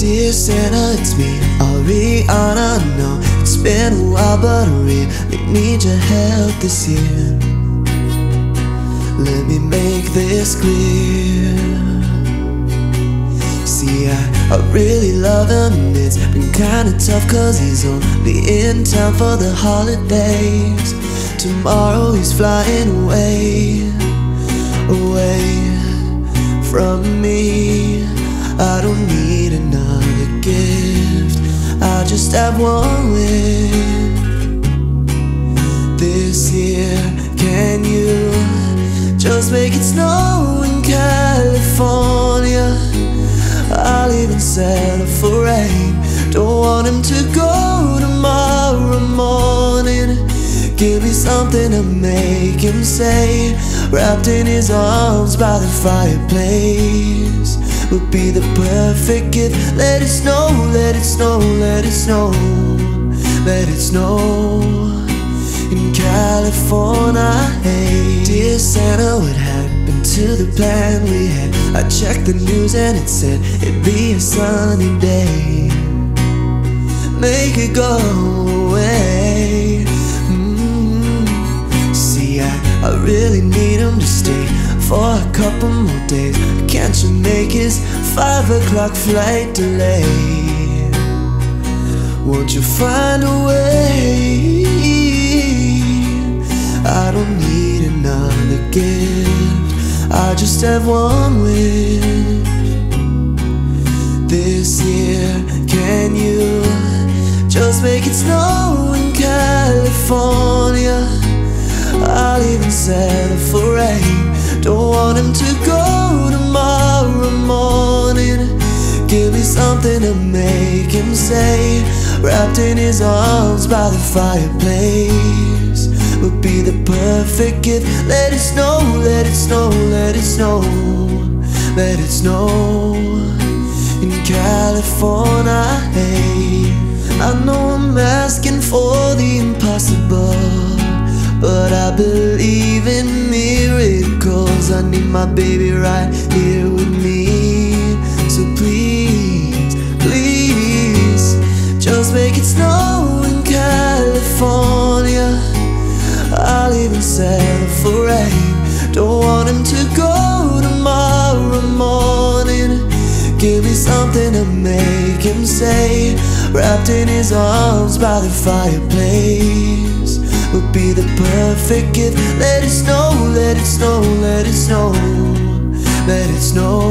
Dear Santa, it's me, Ariana. No, it's been a while, but I really need your help this year. Let me make this clear. See, I really love him, and it's been kinda tough, cause he's only in town for the holidays. Tomorrow he's flying away, away from me. I don't need another gift, I just have one wish. This year, can you just make it snow in California? I'll even settle for rain. Don't want him to go tomorrow morning. Give me something to make him say, wrapped in his arms by the fireplace, would be the perfect gift. Let it snow, let it snow, let it snow, let it snow in California. Hey, dear Santa, what happened to the plan we had? I checked the news and it said it'd be a sunny day. Make it go away. See, I really need him to stay for a couple more days. Can't you make his 5 o'clock flight delay? Won't you find a way? I don't need another gift, I just have one wish. This year, can you just make it snow in California? I'll even settle for rain. Don't want him to go tomorrow morning. Give me something to make him say, wrapped in his arms by the fireplace, would be the perfect gift. Let it snow, let it snow, let it snow, let it snow in California. Hey, I know I'm asking for the impossible, but I believe in miracles. I need my baby right here with me. So please, please, just make it snow in California. I'll even settle for rain. Don't want him to go tomorrow morning. Give me something to make him say, wrapped in his arms by the fireplace, would be the perfect gift. Let it snow, let it snow, let it snow, let it snow